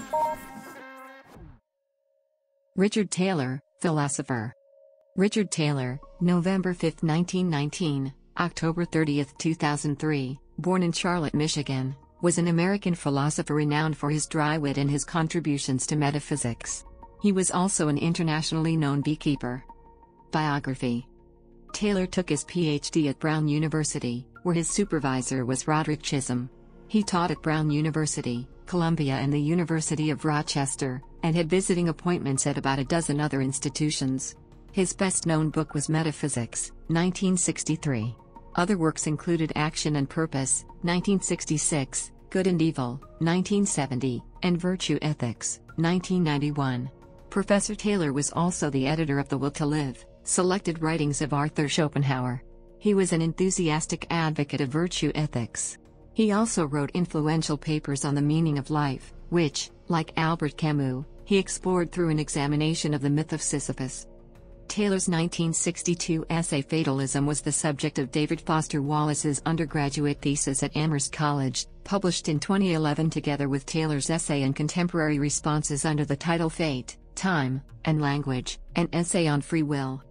Richard Taylor, philosopher. Richard Taylor, November 5, 1919, October 30, 2003, born in Charlotte, Michigan, was an American philosopher renowned for his dry wit and his contributions to metaphysics. He was also an internationally known beekeeper. Biography. Taylor took his PhD at Brown University, where his supervisor was Roderick Chisholm. He taught at Brown University, Columbia and the University of Rochester, and had visiting appointments at about a dozen other institutions. His best-known book was Metaphysics, 1963. Other works included Action and Purpose, 1966, Good and Evil, 1970, and Virtue Ethics, 1991. Professor Taylor was also the editor of The Will to Live, Selected Writings of Arthur Schopenhauer. He was an enthusiastic advocate of virtue ethics. He also wrote influential papers on the meaning of life, which, like Albert Camus, he explored through an examination of the myth of Sisyphus. Taylor's 1962 essay Fatalism was the subject of David Foster Wallace's undergraduate thesis at Amherst College, published in 2011 together with Taylor's essay and contemporary responses under the title Fate, Time, and Language, an essay on free will.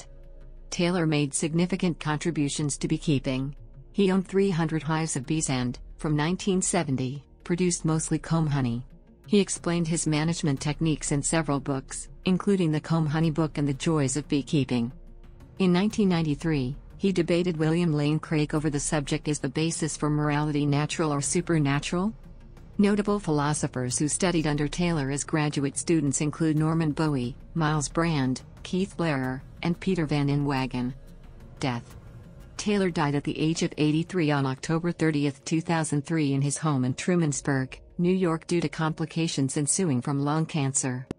Taylor made significant contributions to beekeeping. He owned 300 hives of bees and, from 1970, produced mostly comb honey. He explained his management techniques in several books, including the Comb Honey Book and The Joys of Beekeeping. In 1993, he debated William Lane Craig over the subject: is the basis for morality natural or supernatural? Notable philosophers who studied under Taylor as graduate students include Norman Bowie, Miles Brand, Keith Blair, and Peter Van Inwagen. Death. Taylor died at the age of 83 on October 30, 2003 in his home in Trumansburg, New York due to complications ensuing from lung cancer.